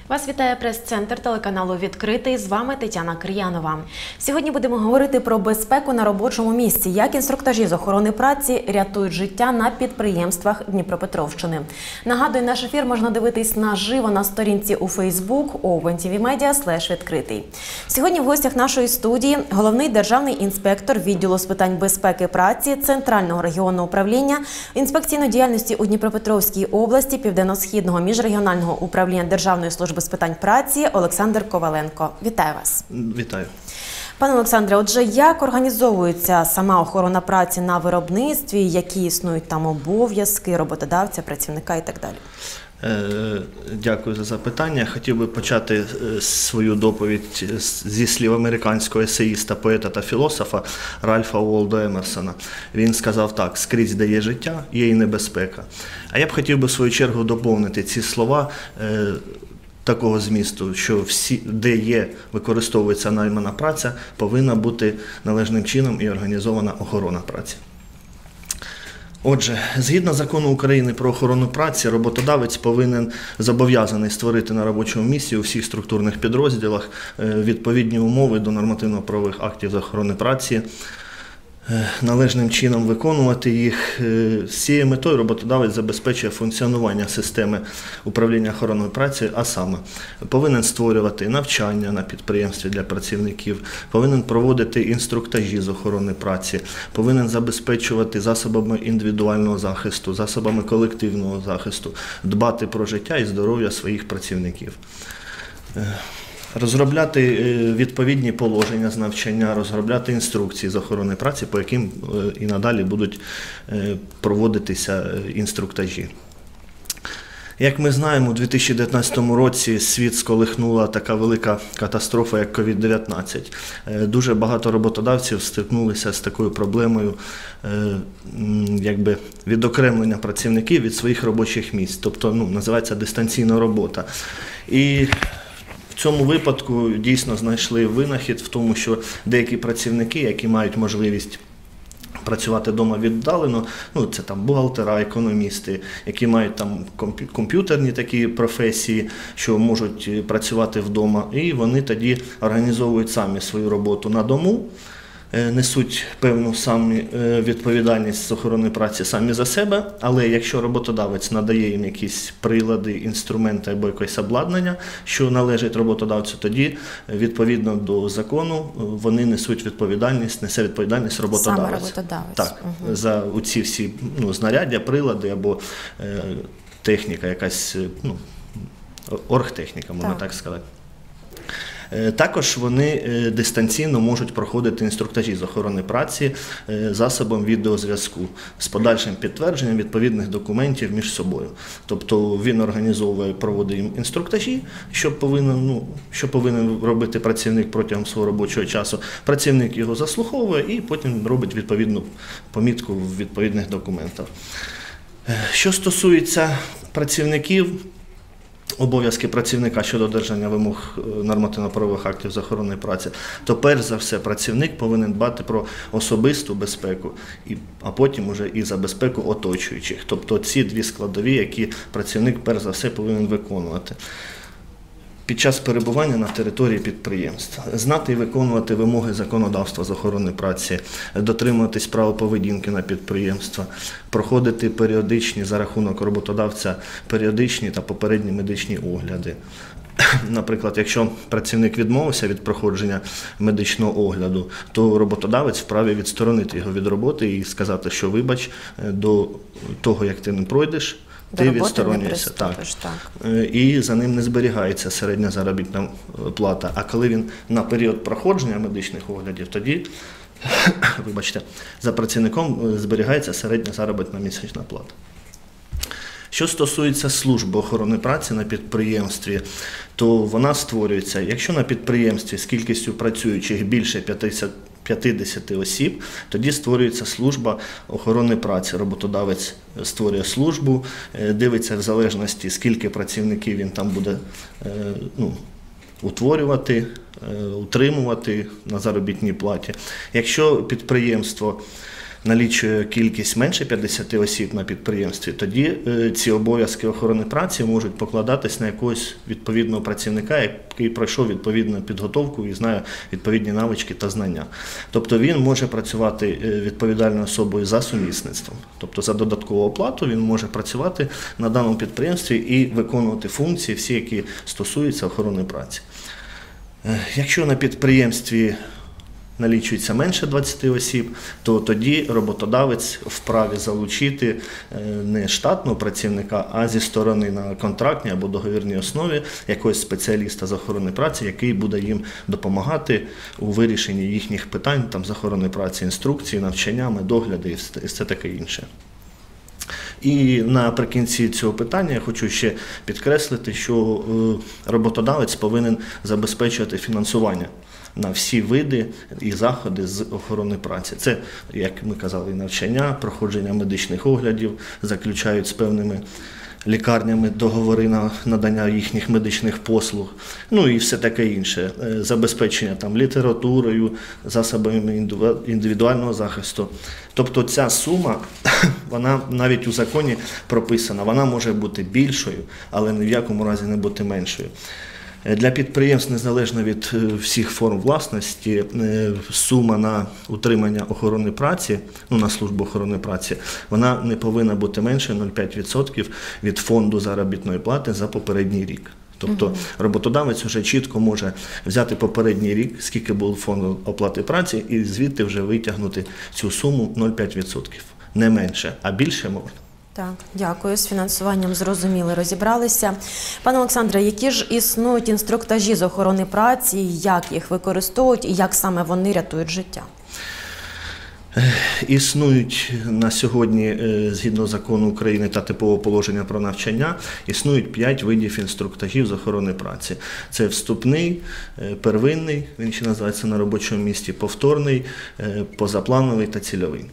Вас вітає прес-центр телеканалу «Відкритий». З вами Тетяна Кир'янова. Сьогодні будемо говорити про безпеку на робочому місці, як інструктажі з охорони праці рятують життя на підприємствах Дніпропетровщини. Нагадую, наш ефір можна дивитись наживо на сторінці у Facebook opentvmedia/відкритий. Сьогодні в гостях нашої студії головний державний інспектор відділу з питань безпеки праці Центрального регіонного управління інспекційної діяльності у Дніпропетровській області Південно-Східного міжрегіонального управління Державної служби з питань праці Олександр Коваленко. Вітаю вас. Вітаю. Пане Олександре, отже, як організовується сама охорона праці на виробництві, які існують там обов'язки роботодавця, працівника і так далі? Дякую за запитання. Хотів би почати свою доповідь зі слів американського есеїста, поета та філософа Ральфа Уолдо Емерсона. Він сказав так: «Скрізь, де є життя, є і небезпека». А я б хотів би в свою чергу доповнити ці слова такого змісту, що всі, де є, використовується наймана праця, повинна бути належним чином і організована охорона праці. Отже, згідно закону України про охорону праці, роботодавець повинен зобов'язаний створити на робочому місці у всіх структурних підрозділах відповідні умови до нормативно-правових актів з охорони праці, належним чином виконувати їх. З цією метою роботодавець забезпечує функціонування системи управління охороною праці, а саме повинен створювати навчання на підприємстві для працівників, повинен проводити інструктажі з охорони праці, повинен забезпечувати засобами індивідуального захисту, засобами колективного захисту, дбати про життя і здоров'я своїх працівників. Розробляти відповідні положення з навчання, розробляти інструкції з охорони праці, по яким і надалі будуть проводитися інструктажі. Як ми знаємо, у 2019 році світ сколихнула така велика катастрофа, як COVID-19. Дуже багато роботодавців стикнулися з такою проблемою відокремлення працівників від своїх робочих місць, тобто називається дистанційна робота. І в цьому випадку дійсно знайшли винахід в тому, що деякі працівники, які мають можливість працювати вдома віддалено, це там бухгалтера, економісти, які мають там комп'ютерні такі професії, що можуть працювати вдома, і вони тоді організовують самі свою роботу на дому, несуть певну самі відповідальність з охорони праці самі за себе, але якщо роботодавець надає їм якісь прилади, інструменти або якесь обладнання, що належить роботодавцю, тоді відповідно до закону вони несе відповідальність роботодавець. Саме роботодавець. Так, за ці всі знаряддя, прилади або техніка якась, оргтехніка, можна так сказати. Також вони дистанційно можуть проходити інструктажі з охорони праці засобом відеозв'язку з подальшим підтвердженням відповідних документів між собою. Тобто він проводить їм інструктажі, що повинен робити працівник протягом свого робочого часу. Працівник його заслуховує і потім робить відповідну помітку в відповідних документах. Що стосується працівників, обов'язки працівника щодо додержання вимог нормативно-правових актів з охорони праці, то перш за все працівник повинен дбати про особисту безпеку, а потім уже і за безпеку оточуючих. Тобто ці дві складові, які працівник перш за все повинен виконувати під час перебування на території підприємства. Знати і виконувати вимоги законодавства з охорони праці, дотримуватись правил поведінки на підприємства, проходити періодичні за рахунок роботодавця періодичні та попередні медичні огляди. Наприклад, якщо працівник відмовився від проходження медичного огляду, то роботодавець вправі відсторонити його від роботи і сказати, що вибач, до того, як ти не пройдеш, ти відсторонюєшся. Так. І за ним не зберігається середня заробітна плата. А коли він на період проходження медичних оглядів, тоді, за працівником зберігається середня заробітна місячна плата. Що стосується служби охорони праці на підприємстві, то вона створюється, якщо на підприємстві з кількістю працюючих більше 50 осіб, тоді створюється служба охорони праці. Роботодавець створює службу, дивиться в залежності, скільки працівників він там буде утворювати, утримувати на заробітній платі. Якщо підприємство налічує кількість менше 50 осіб на підприємстві, тоді ці обов'язки охорони праці можуть покладатись на якогось відповідного працівника, який пройшов відповідну підготовку і знає відповідні навички та знання. Тобто він може працювати відповідальною особою за сумісництвом. Тобто за додаткову оплату він може працювати на даному підприємстві і виконувати функції всі, які стосуються охорони праці. Якщо на підприємстві налічується менше 20 осіб, то тоді роботодавець вправі залучити не штатного працівника, а зі сторони на контрактній або договірній основі якогось спеціаліста з охорони праці, який буде їм допомагати у вирішенні їхніх питань з охорони праці, інструкції, навчаннями, догляди і все таке інше. І наприкінці цього питання я хочу ще підкреслити, що роботодавець повинен забезпечувати фінансування на всі види і заходи з охорони праці. Це, як ми казали, і навчання, проходження медичних оглядів, заключають з певними лікарнями договори на надання їхніх медичних послуг, ну і все таке інше. Забезпечення літературою, засобами індивідуального захисту. Тобто ця сума, вона навіть у законі прописана, вона може бути більшою, але ні в якому разі не бути меншою. Для підприємств, незалежно від всіх форм власності, сума на утримання охорони праці, на службу охорони праці, вона не повинна бути менше 0,5% від фонду заробітної плати за попередній рік. Тобто роботодавець вже чітко може взяти попередній рік, скільки був фонд оплати праці, і звідти вже витягнути цю суму 0,5%. Не менше, а більше можна. Так, дякую. З фінансуванням зрозуміли, розібралися. Пане Олександре, які ж існують інструктажі з охорони праці, як їх використовують і як саме вони рятують життя? Існують на сьогодні, згідно закону України та типового положення про навчання, існують 5 видів інструктажів з охорони праці. Це вступний, первинний, він ще називається на робочому місці, повторний, позаплановий та цільовий.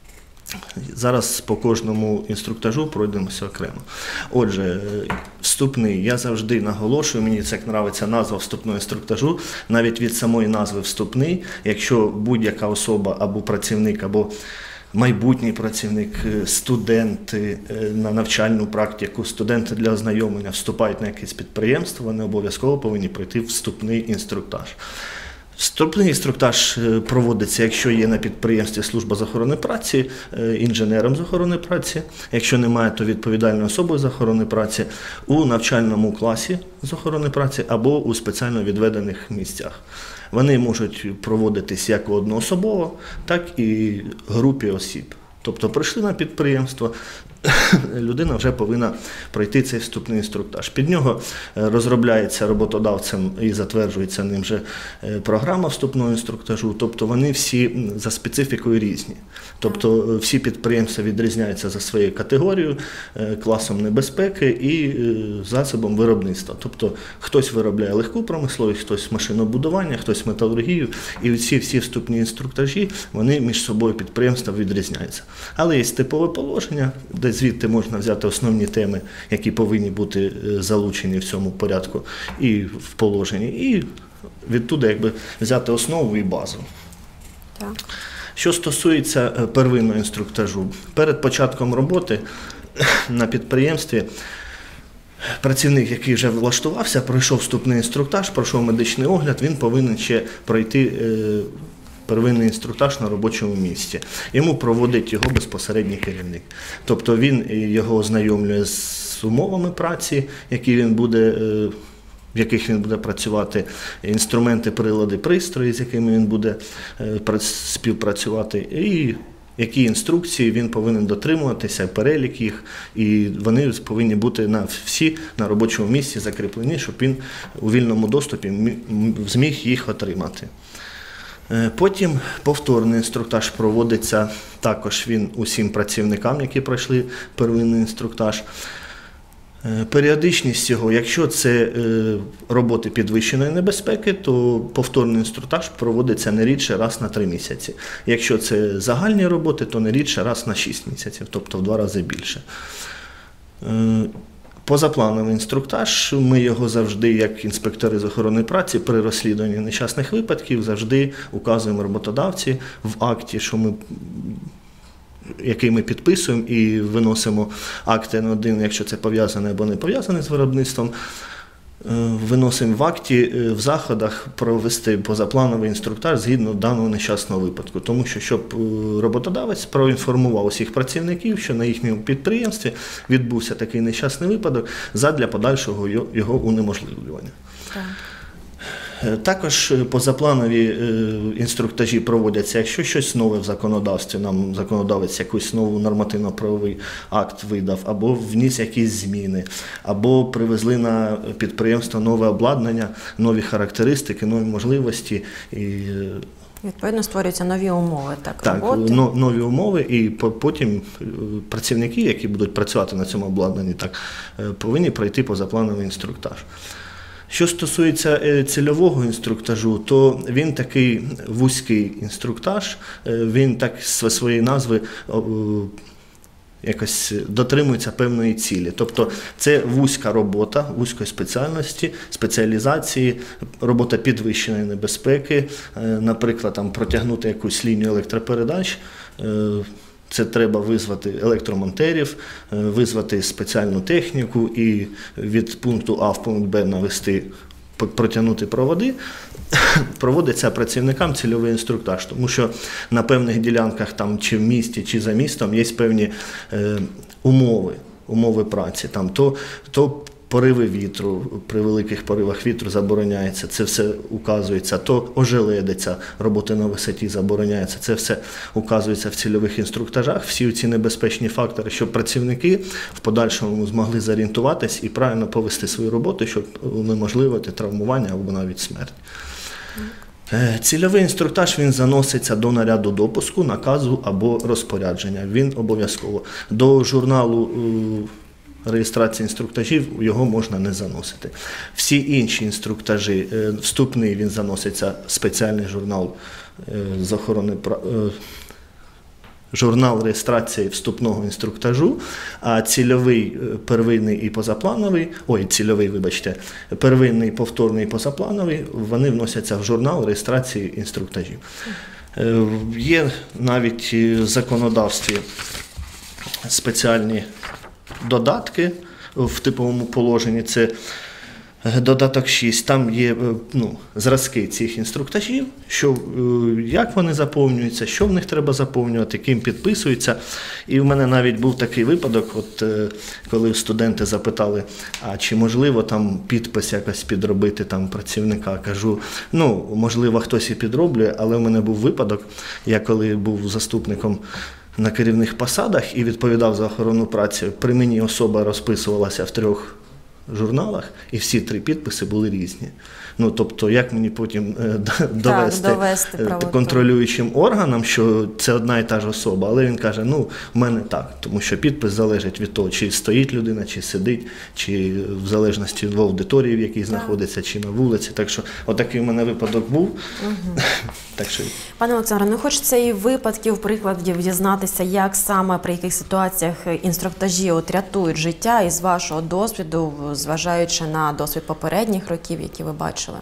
Зараз по кожному інструктажу пройдемося окремо. Отже, вступний. Я завжди наголошую, мені це подобається назва вступного інструктажу, навіть від самої назви вступний, якщо будь-яка особа або працівник, або майбутній працівник, студенти на навчальну практику, студенти для ознайомлення вступають на якесь підприємство, вони обов'язково повинні пройти вступний інструктаж. Вступний інструктаж проводиться, якщо є на підприємстві служба з охорони праці, інженером з охорони праці, якщо немає, то відповідальною особою з охорони праці, у навчальному класі з охорони праці або у спеціально відведених місцях. Вони можуть проводитись як одноособово, так і групі осіб. Тобто прийшли на підприємство, людина вже повинна пройти цей вступний інструктаж. Під нього розробляється роботодавцем і затверджується ним же програма вступного інструктажу, тобто вони всі за специфікою різні. Тобто всі підприємства відрізняються за своєю категорією, класом небезпеки і засобом виробництва. Тобто хтось виробляє легку промисловість, хтось машинобудування, хтось металургію, і ці всі вступні інструктажі, вони між собою підприємства відрізняються. Але є типове положення, де звідти можна взяти основні теми, які повинні бути залучені в цьому порядку і в положенні, і відтуди взяти основу і базу. Так. Що стосується первинного інструктажу, перед початком роботи на підприємстві працівник, який вже влаштувався, пройшов вступний інструктаж, пройшов медичний огляд, він повинен ще пройти первинний інструктаж на робочому місці. Йому проводить його безпосередній керівник. Тобто він його ознайомлює з умовами праці, в яких він буде працювати, інструменти, прилади, пристрої, з якими він буде співпрацювати, і які інструкції він повинен дотримуватися, перелік їх, і вони повинні бути всі на робочому місці закріплені, щоб він у вільному доступі зміг їх отримати. Потім повторний інструктаж проводиться також він усім працівникам, які пройшли первинний інструктаж. Періодичність цього, якщо це роботи підвищеної небезпеки, то повторний інструктаж проводиться не рідше раз на 3 місяці. Якщо це загальні роботи, то не рідше раз на 6 місяців, тобто в 2 рази більше. Позаплановий інструктаж, ми його завжди, як інспектори з охорони праці, при розслідуванні нещасних випадків завжди указуємо роботодавці в акті, що ми який ми підписуємо і виносимо акт Н1, якщо це пов'язане або не пов'язане з виробництвом, виносимо в акті в заходах провести позаплановий інструктаж згідно даного нещасного випадку. Тому що, щоб роботодавець проінформував усіх працівників, що на їхньому підприємстві відбувся такий нещасний випадок задля подальшого його унеможливлювання. Так. Також позапланові інструктажі проводяться, якщо щось нове в законодавстві, нам законодавець якийсь новий нормативно-правовий акт видав, або вніс якісь зміни, або привезли на підприємство нове обладнання, нові характеристики, нові можливості. І Відповідно, створюються нові умови роботи. Нові умови, і потім працівники, які будуть працювати на цьому обладнанні, повинні пройти позаплановий інструктаж. Що стосується цільового інструктажу, то він такий вузький інструктаж, він так зі своєї назви якось дотримується певної цілі. Тобто це вузька робота, вузької спеціальності, спеціалізації, робота підвищеної небезпеки, наприклад, там, протягнути якусь лінію електропередач. Це треба визвати електромонтерів, визвати спеціальну техніку і від пункту А в пункт Б навести, протягнути проводи. Проводиться працівникам цільовий інструктаж, тому що на певних ділянках, там, чи в місті, чи за містом, є певні умови праці. Там, то пориви вітру, при великих поривах вітру забороняється, це все указується, то ожеледиця, роботи на висоті забороняється, це все указується в цільових інструктажах, всі ці небезпечні фактори, щоб працівники в подальшому змогли зорієнтуватись і правильно повести свою роботу, щоб унеможливити травмування або навіть смерть. Цільовий інструктаж, він заноситься до наряду допуску, наказу або розпорядження, він обов'язково. До журналу реєстрації інструктажів його можна не заносити. Всі інші інструктажі, вступний, він заноситься в спеціальний журнал з охорони журнал реєстрації вступного інструктажу, а цільовий, первинний і позаплановий, первинний, повторний і позаплановий, вони вносяться в журнал реєстрації інструктажів. Є навіть в законодавстві спеціальні додатки в типовому положенні, це додаток 6, там є зразки цих інструктажів, як вони заповнюються, що в них треба заповнювати, ким підписуються. І в мене навіть був такий випадок, коли студенти запитали, а чи можливо там підпис якось підробити там працівника. Кажу, можливо, хтось і підроблює, але в мене був випадок, я коли був заступником на керівних посадах і відповідав за охорону праці, при мені особа розписувалася в 3 журналах, і всі 3 підписи були різні. Тобто, як мені потім довести контролюючим органам, що це одна і та ж особа, але він каже, в мене так, тому що підпис залежить від того, чи стоїть людина, чи сидить, чи в залежності від аудиторії, в якій знаходиться, чи на вулиці. Так що, отакий в мене випадок був. Пане Олександре, хочеться і випадків, прикладів дізнатися, як саме, при яких ситуаціях інструктажі рятують життя, і з вашого досвіду, зважаючи на досвід попередніх років, які ви бачили.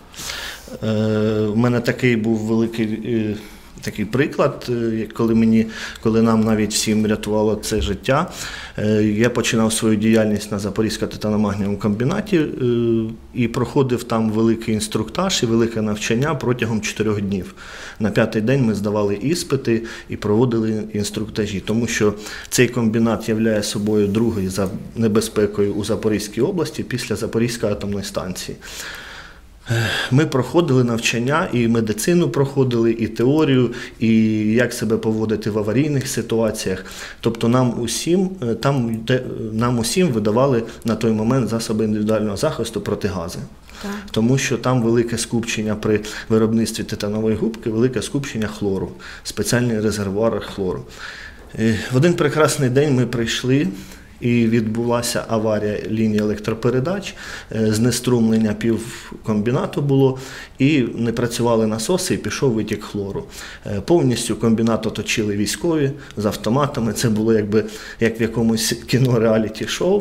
У мене такий був великий такий приклад, коли нам навіть всім рятувало це життя. Я починав свою діяльність на Запорізькому титано-магнієвому комбінаті і проходив там великий інструктаж і велике навчання протягом 4 днів. На 5-й день ми здавали іспити і проводили інструктажі, тому що цей комбінат являє собою другий за небезпекою у Запорізькій області після Запорізької атомної станції. Ми проходили навчання, і медицину проходили, і теорію, і як себе поводити в аварійних ситуаціях. Тобто нам усім видавали на той момент засоби індивідуального захисту проти газу. Так. Тому що там велике скупчення при виробництві титанової губки, велике скупчення хлору, спеціальні резервуари хлору. В один прекрасний день ми прийшли, і відбулася аварія лінії електропередач, знеструмлення півкомбінату було, і не працювали насоси, і пішов витік хлору. Повністю комбінат оточили військові з автоматами, це було як в якомусь кіно-реаліті-шоу.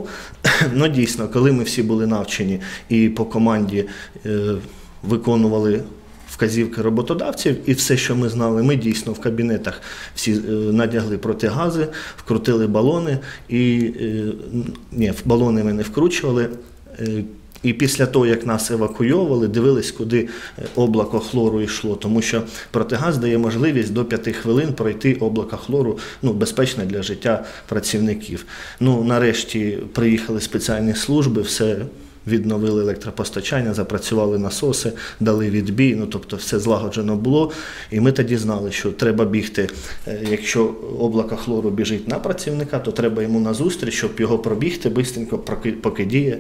Дійсно, коли ми всі були навчені і по команді виконували вказівки роботодавців, і все, що ми знали, ми дійсно в кабінетах всі надягли протигази, вкрутили балони, ні, в балони ми не вкручували. І після того, як нас евакуйовували, дивились, куди облако хлору йшло, тому що протигаз дає можливість до 5 хвилин пройти облако хлору, безпечне для життя працівників. Нарешті приїхали спеціальні служби, все відновили електропостачання, запрацювали насоси, дали відбій, тобто все злагоджено було. І ми тоді знали, що треба бігти, якщо облако хлору біжить на працівника, то треба йому назустріч, щоб його пробігти швидко, поки діє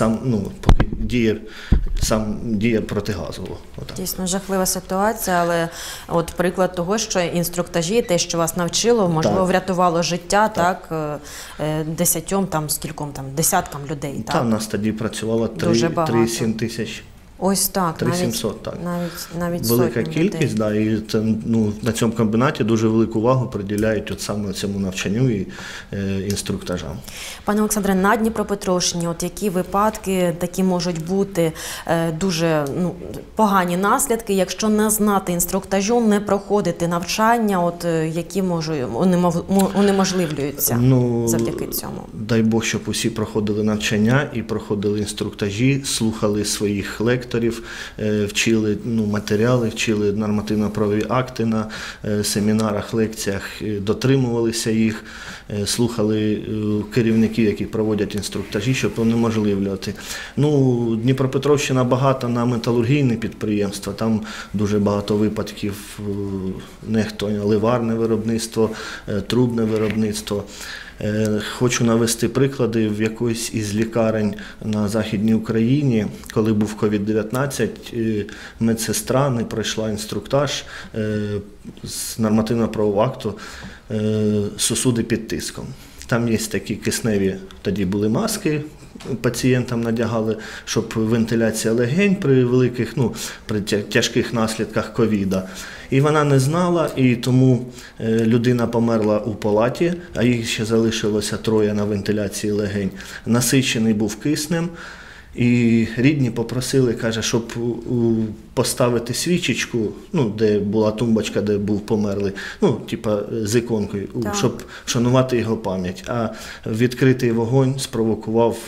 сам діє протигазово. Дійсно, жахлива ситуація, але от приклад того, що інструктажі, те, що вас навчило, можливо, врятувало життя, так, 10 десяткам людей. Так, у нас тоді працювало 3,7 тисяч. Ось так, 3700, так. Навіть велика сотні кількість, людей. І це, на цьому комбінаті дуже велику увагу приділяють саме цьому навчанню і інструктажам. Пане Олександре, на Дніпропетровщині, які випадки такі можуть бути дуже погані наслідки, якщо не знати інструктажу, не проходити навчання, які унеможливлюються завдяки цьому? Дай Бог, щоб усі проходили навчання і проходили інструктажі, слухали своїх лекторів, вчили матеріали, вчили нормативно-правові акти на семінарах, лекціях, дотримувалися їх, слухали керівників, які проводять інструктажі, щоб унеможливлювати. Дніпропетровщина багата на металургійне підприємства, там дуже багато випадків нехтування, ливарне виробництво, трубне виробництво. Хочу навести приклади в якоїсь із лікарень на Західній Україні, коли був COVID-19, медсестра не пройшла інструктаж з нормативно-правового акту «Сосуди під тиском». Там є такі кисневі, тоді були маски, пацієнтам надягали, щоб вентиляція легень при великих, при тяжких наслідках ковіда. І вона не знала, і тому людина померла у палаті, а їх ще залишилося 3 на вентиляції легень. Насичений був киснем, і рідні попросили, каже, щоб поставити свічечку, де була тумбочка, де був померлий, з іконкою, щоб вшанувати його пам'ять. А відкритий вогонь спровокував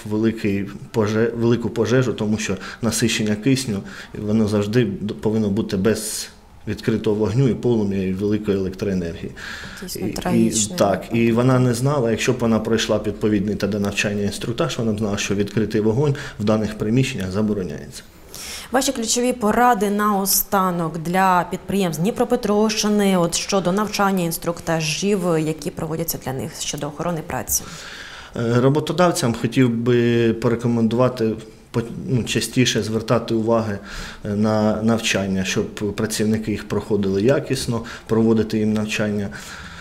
велику пожежу, тому що насичення кисню, воно завжди повинно бути без відкритого вогню і полум'я, і великої електроенергії. Дійсно, трагічно. Так, і вона не знала, якщо б вона пройшла відповідний тоді навчання інструктаж, вона б знала, що відкритий вогонь в даних приміщеннях забороняється. Ваші ключові поради наостанок для підприємств Дніпропетровщини щодо навчання інструктажів, які проводяться для них щодо охорони праці? Роботодавцям хотів би порекомендувати частіше звертати уваги на навчання, щоб працівники їх проходили якісно, проводити їм навчання.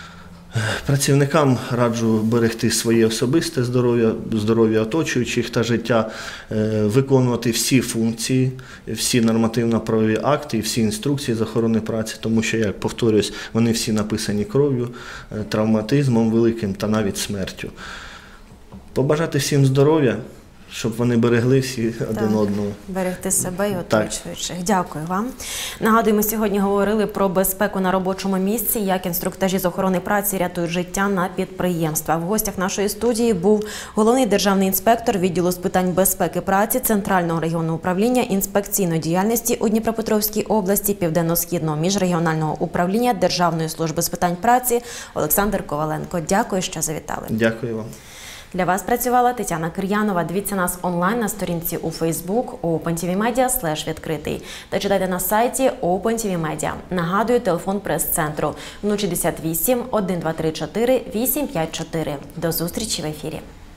Працівникам раджу берегти своє особисте здоров'я оточуючих та життя, виконувати всі функції, всі нормативно-правові акти і всі інструкції з охорони праці, тому що, як повторюсь, вони всі написані кров'ю, травматизмом великим та навіть смертю. Побажати всім здоров'я, щоб вони берегли всі один одного. Берегти себе і оточуючих. Дякую вам. Нагадую, ми сьогодні говорили про безпеку на робочому місці, як інструктажі з охорони праці рятують життя на підприємствах. В гостях нашої студії був головний державний інспектор відділу з питань безпеки праці Центрального регіонного управління інспекційної діяльності у Дніпропетровській області Південно-Східного міжрегіонального управління Державної служби з питань праці Олександр Коваленко. Дякую, що завітали. Дякую вам. Для вас працювала Тетяна Кир'янова. Дивіться нас онлайн на сторінці у Facebook opentvmedia/відкритий та читайте на сайті OpenTVMedia. Нагадую, телефон прес-центру 068 1234 854. До зустрічі в ефірі.